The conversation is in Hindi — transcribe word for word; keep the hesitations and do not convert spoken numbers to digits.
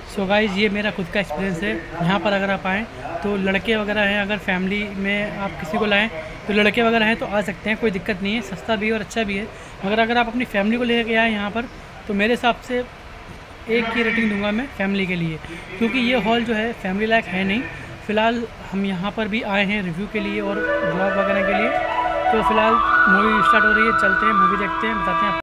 सो गाइज़ ये मेरा खुद का एक्सपीरियंस है। यहाँ पर अगर आप आएँ तो लड़के वगैरह हैं, अगर फैमिली में आप किसी को लाएँ तो लड़के वगैरह हैं तो आ सकते हैं, कोई दिक्कत नहीं है। सस्ता भी है और अच्छा भी है। मगर अगर आप अपनी फैमिली को लेकर आएँ यहाँ पर तो मेरे हिसाब से एक की रेटिंग दूंगा मैं फैमिली के लिए, क्योंकि ये हॉल जो है फैमिली लायक है नहीं। फ़िलहाल हम यहाँ पर भी आए हैं रिव्यू के लिए और ब्लॉग वगैरह के लिए। तो फ़िलहाल मूवी स्टार्ट हो रही है, चलते हैं मूवी देखते हैं, बताते हैं।